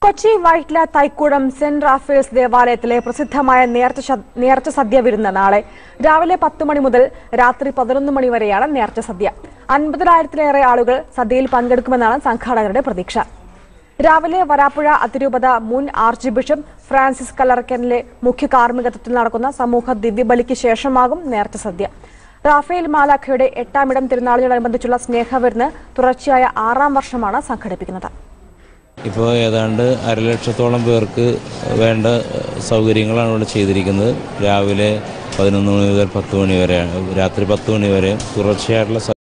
Kochi Vyttila Thaikoodam Saint Raphael's ദേവാലയത്തിലെ പ്രസിദ്ധമായ നേർച്ച സദ്യ വിരുന്ന് നാളെ രാവിലെ 10 മണി മുതൽ രാത്രി 11 മണി വരെയാണ് നേർച്ച സദ്യ. 50,000-ലേറെ ആളുകൾ സദ്യയിൽ പങ്കെടുക്കുമെന്നാണ് സംഘാടകരുടെ പ്രതീക്ഷ. രാവിലെ വരാപ്പുഴ അതിരൂപത മുൻ ആർച്ച് ബിഷപ്പ് ഫ്രാൻസിസ് കല്ലറയ്ക്കലിലെ മുഖ്യ കാർമ്മികത്വത്തിൽ നടക്കുന്ന സമൂഹ ദിവ്യബലിക്ക് ശേഷമാകും നേർച്ച സദ്യ. റാഫേൽ മാലാഖയുടെ 8ാം ഇടം തിരുനാളിനോടനുബന്ധിച്ചുള്ള സ്നേഹവിരുന്ന് തുടർച്ചയായ 6ാം വർഷമാണ് സംഘടിപ്പിക്കുന്നത്. ഇപ്പോൾ ഏതാണ്ട് 1,00,000-ഓളം പേർക്ക് വേണ്ട സൗകര്യങ്ങളാണ് ഇവിടെ ചെയ്തിരിക്കുന്നത്. രാവിലെ 11 മണി മുതൽ 10 മണി വരെ, രാത്രി 10 മണി വരെ തുടർച്ചയായിട്ടുള്ള